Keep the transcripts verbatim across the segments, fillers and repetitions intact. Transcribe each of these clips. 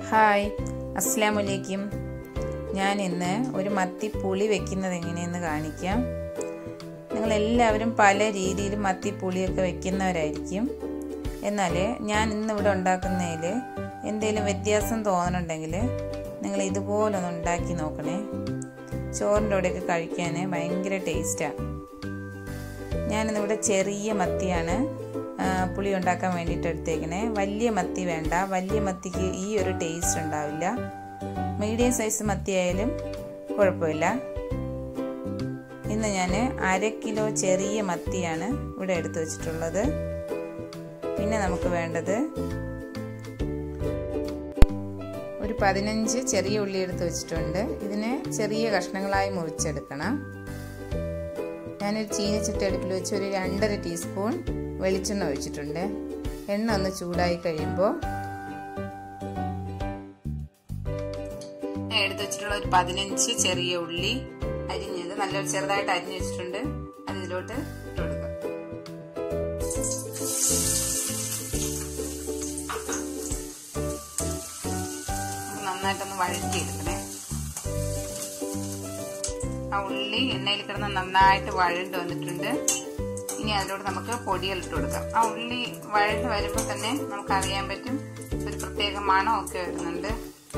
Hi, അസ്സലാമു അലൈക്കും. ഞാൻ ഇന്ന് ഒരു മത്തിപ്പുളി വെക്കുന്നത് എങ്ങനെയെന്ന് കാണിക്കാം. നിങ്ങളെല്ലാവരും പല രീതിയിൽ മത്തിപ്പുളിയൊക്കെ വെക്കുന്നവരായിരിക്കും. എന്നാൽ ഞാൻ ഇന്നിവിടെ ഉണ്ടാക്കുന്നതിൽ എന്തെങ്കിലും വ്യത്യാസം തോന്നണുണ്ടെങ്കിൽ നിങ്ങൾ ഇതുപോലൊന്ന് ഉണ്ടാക്കി നോക്കണേ. ചോറിൻ്റെ കൂടെയൊക്കെ കഴിക്കാൻ ഭയങ്കര ടേസ്റ്റാണ്. ഞാനിന്നിവിടെ ചെറിയ മത്തിയാണ് പുളി ഉണ്ടാക്കാൻ വേണ്ടിയിട്ട് എടുത്തേക്കണേ. വലിയ മത്തി വേണ്ട, വലിയ മത്തിക്ക് ഈ ഒരു ടേസ്റ്റ് ഉണ്ടാവില്ല. മീഡിയം സൈസ് മത്തി ആയാലും കുഴപ്പമില്ല. ഇന്ന് ഞാൻ അര കിലോ ചെറിയ മത്തിയാണ് ഇവിടെ എടുത്തു വെച്ചിട്ടുള്ളത്. പിന്നെ നമുക്ക് വേണ്ടത് ഒരു പതിനഞ്ച് ചെറിയ ഉള്ളി എടുത്ത് വെച്ചിട്ടുണ്ട്. ഇതിനെ ചെറിയ കഷ്ണങ്ങളായി മുറിച്ചെടുക്കണം. ഞാനൊരു ചീനിച്ചട്ടി അടുപ്പിൽ വെച്ച് ഒരു രണ്ടര ടീസ്പൂൺ വെളിച്ചെണ്ണ ഒഴിച്ചിട്ടുണ്ട്. എണ്ണ ഒന്ന് ചൂടായി കഴിയുമ്പോൾ ഞാൻ എടുത്ത് വെച്ചിട്ടുള്ള ഒരു പതിനഞ്ച് ചെറിയ ഉള്ളി അരിഞ്ഞത് നല്ല ചെറുതായിട്ട് അരിഞ്ഞു വെച്ചിട്ടുണ്ട്. അത് ഇതിലോട്ട് ഇട്ട് കൊടുക്കാം. നന്നായിട്ടൊന്ന് വഴറ്റിയെടുക്കണേ. ആ ഉള്ളി എണ്ണയിൽ കിടന്ന് നന്നായിട്ട് വഴണ്ട് വന്നിട്ടുണ്ട്. ഇനി അതിലോട്ട് നമുക്ക് പൊടികൾ ഇട്ട് കൊടുക്കാം. ആ ഉള്ളി വഴണ്ട് വരുമ്പോൾ തന്നെ നമുക്ക് അറിയാൻ പറ്റും ഒരു പ്രത്യേക മണമൊക്കെ വരുന്നുണ്ട്.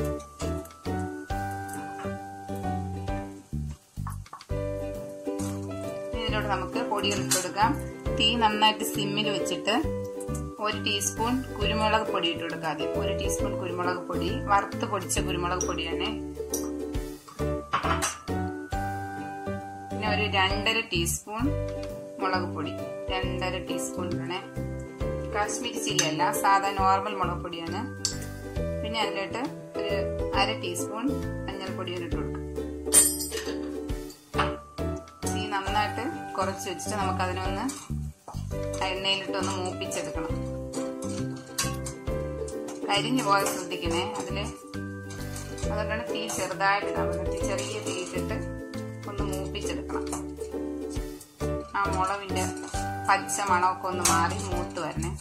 ഇതിലോട്ട് നമുക്ക് പൊടികൾ ഇട്ട് കൊടുക്കാം. തീ നന്നായിട്ട് സിമ്മിൽ വെച്ചിട്ട് ഒരു ടീസ്പൂൺ കുരുമുളക് പൊടി ഇട്ട് കൊടുക്കാം. ആദ്യം ഒരു ടീസ്പൂൺ കുരുമുളക് പൊടി, വറുത്ത് പൊടിച്ച കുരുമുളക് പൊടിയാണ്. പിന്നെ ഒരു രണ്ടര ടീസ്പൂൺ മുളക് പൊടി, രണ്ടര ടീസ്പൂൺ ഇടണേ. കാശ്മീരി ചില്ലി അല്ല, സാധാ നോർമൽ മുളക് പൊടിയാണ്. പിന്നെ അതിലോട്ട് ഒരു അര ടീസ്പൂൺ മഞ്ഞൾപ്പൊടി ഇട്ട് കൊടുക്കാം. ഈ നന്നായിട്ട് കുറച്ച് വെച്ചിട്ട് നമുക്ക് അതിനൊന്ന് എണ്ണയിലിട്ടൊന്ന് മൂപ്പിച്ചെടുക്കണം. കരിഞ്ഞു പോകാൻ ശ്രദ്ധിക്കണേ അതില്. അതുകൊണ്ടാണ് തീ ചെറുതായിട്ട് ഇടാൻ പറ്റുന്നത്. ചെറിയ തീയിട്ടിട്ട് ഒന്ന് മൂപ്പിച്ചെടുക്കണം. ആ മുളവിന്റെ പച്ച മണമൊക്കെ ഒന്ന് മാറി മൂത്ത് വരണേ.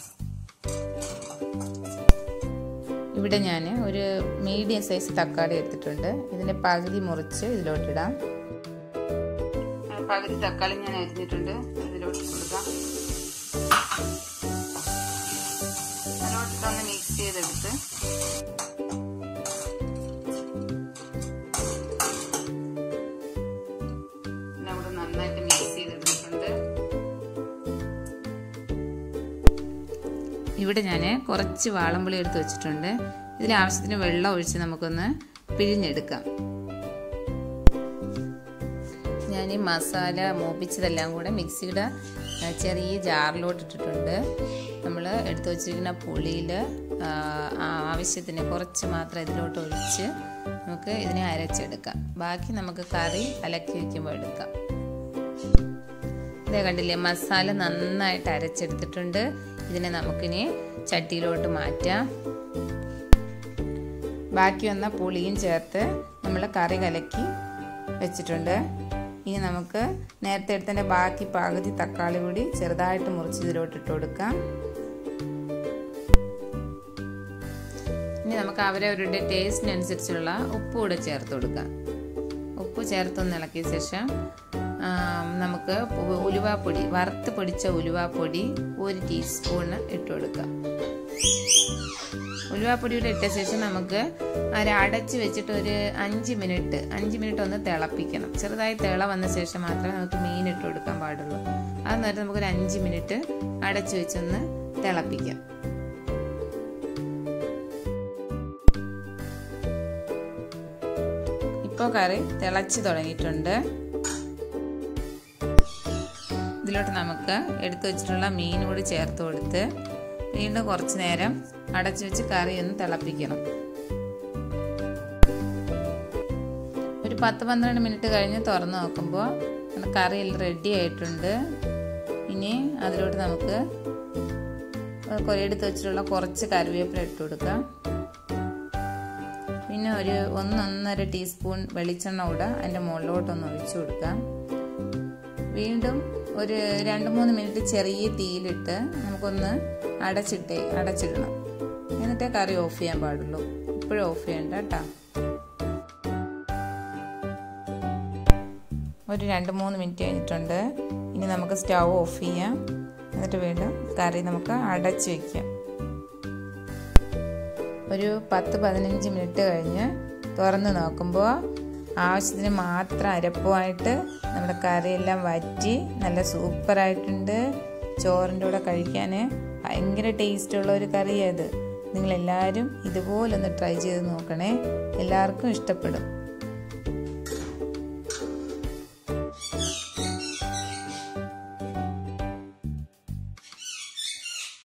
ഇവിടെ ഞാൻ ഒരു മീഡിയം സൈസ് തക്കാളി എടുത്തിട്ടുണ്ട്. ഇതിന്റെ പകുതി മുറിച്ച് ഇതിലോട്ടിടാം. പകുതി തക്കാളി ഞാൻ അരിഞ്ഞിട്ടുണ്ട്, ഇതിലോട്ട് കൊടുക്കാം. അതിലോട്ടിട്ടൊന്ന് മിക്സ് ചെയ്തെടുത്ത് നന്നായിട്ട് മിക്സ് ചെയ്തെടുത്തിട്ടുണ്ട്. ഇവിടെ ഞാൻ കുറച്ച് വാളംപുളി എടുത്ത് വെച്ചിട്ടുണ്ട്. ഇതിൽ ആവശ്യത്തിന് വെള്ളം ഒഴിച്ച് നമുക്കൊന്ന് പിഴിഞ്ഞെടുക്കാം. ഞാൻ ഈ മസാല മൂപ്പിച്ചതെല്ലാം കൂടെ മിക്സിയുടെ ചെറിയ ജാറിലോട്ട് ഇട്ടിട്ടുണ്ട്. നമ്മൾ എടുത്തു വെച്ചിരിക്കുന്ന പുളിയിൽ ആവശ്യത്തിന് കുറച്ച് മാത്രം ഇതിലോട്ട് ഒഴിച്ച് നമുക്ക് ഇതിനെ അരച്ചെടുക്കാം. ബാക്കി നമുക്ക് കറി കലക്കി വയ്ക്കുമ്പോൾ എടുക്കാം. ഇതേ കണ്ടില്ലേ, മസാല നന്നായിട്ട് അരച്ചെടുത്തിട്ടുണ്ട്. ഇതിനെ നമുക്കിനി ചട്ടിയിലോട്ട് മാറ്റാം. ബാക്കി വന്ന പുളിയും ചേർത്ത് നമ്മൾ കറി കലക്കി വെച്ചിട്ടുണ്ട്. ഇനി നമുക്ക് നേരത്തെ എടുത്തതിൻ്റെ ബാക്കി പകുതി തക്കാളി കൂടി ചെറുതായിട്ട് മുറിച്ച് ഇതിലോട്ട് ഇട്ട് കൊടുക്കാം. ഇനി നമുക്ക് അവരവരുടെ ടേസ്റ്റിനനുസരിച്ചുള്ള ഉപ്പ് കൂടെ ചേർത്ത് കൊടുക്കാം. ഉപ്പ് ചേർത്തൊന്ന് ഇളക്കിയ ശേഷം നമുക്ക് ഉലുവാപ്പൊടി, വറുത്ത് പൊടിച്ച ഉലുവാപ്പൊടി ഒരു ടീസ്പൂണ് ഇട്ട് കൊടുക്കാം. ഉലുവാപ്പൊടിയുടെ ഇട്ട ശേഷം നമുക്ക് അത് അടച്ച് വെച്ചിട്ട് ഒരു അഞ്ച് മിനിറ്റ് അഞ്ച് മിനിറ്റ് ഒന്ന് തിളപ്പിക്കണം. ചെറുതായി തിള വന്ന ശേഷം മാത്രമേ നമുക്ക് മീൻ ഇട്ട് കൊടുക്കാൻ പാടുള്ളൂ. അത് നേരത്തെ നമുക്കൊരു അഞ്ച് മിനിറ്റ് അടച്ചു വെച്ചൊന്ന് തിളപ്പിക്കാം. ഇപ്പോൾ കറി തിളച്ച് തുടങ്ങിയിട്ടുണ്ട്. ഇതിലോട്ട് നമുക്ക് എടുത്തു വെച്ചിട്ടുള്ള മീൻ കൂടി ചേർത്ത് കൊടുത്ത് വീണ്ടും കുറച്ച് നേരം അടച്ചു വെച്ച് കറി ഒന്ന് തിളപ്പിക്കണം. ഒരു പത്ത് പന്ത്രണ്ട് മിനിറ്റ് കഴിഞ്ഞ് തുറന്ന് നോക്കുമ്പോൾ കറി റെഡി ആയിട്ടുണ്ട്. ഇനി അതിലോട്ട് നമുക്ക് എടുത്തു വെച്ചിട്ടുള്ള കുറച്ച് കറിവേപ്പില ഇട്ട് കൊടുക്കാം. പിന്നെ ഒരു ഒന്നൊന്നര ടീസ്പൂൺ വെളിച്ചെണ്ണ കൂടെ അതിൻ്റെ മുകളിലോട്ടൊന്ന് ഒഴിച്ചു കൊടുക്കാം. വീണ്ടും ഒരു രണ്ട് മൂന്ന് മിനിറ്റ് ചെറിയ തീയിലിട്ട് നമുക്കൊന്ന് അടച്ചിട്ടേ അടച്ചിടണം. എന്നിട്ടേ കറി ഓഫ് ചെയ്യാൻ പാടുള്ളൂ. ഇപ്പോഴും ഓഫ് ചെയ്യണ്ട കേട്ടോ. ഒരു രണ്ട് മൂന്ന് മിനിറ്റ് കഴിഞ്ഞിട്ടുണ്ട്. ഇനി നമുക്ക് സ്റ്റൗ ഓഫ് ചെയ്യാം. എന്നിട്ട് വീണ്ടും കറി നമുക്ക് അടച്ച് വയ്ക്കാം. ഒരു പത്ത് പതിനഞ്ച് മിനിറ്റ് കഴിഞ്ഞ് തുറന്ന് നോക്കുമ്പോൾ ആവശ്യത്തിന് മാത്രം അരപ്പുമായിട്ട് നമ്മുടെ കറിയെല്ലാം വറ്റി നല്ല സൂപ്പറായിട്ടുണ്ട്. ചോറിൻ്റെ കൂടെ കഴിക്കാൻ ഭയങ്കര ടേസ്റ്റുള്ള ഒരു കറിയാണ് ഇത്. നിങ്ങളെല്ലാവരും ഇതുപോലൊന്ന് ട്രൈ ചെയ്ത് നോക്കണേ, എല്ലാവർക്കും ഇഷ്ടപ്പെടും.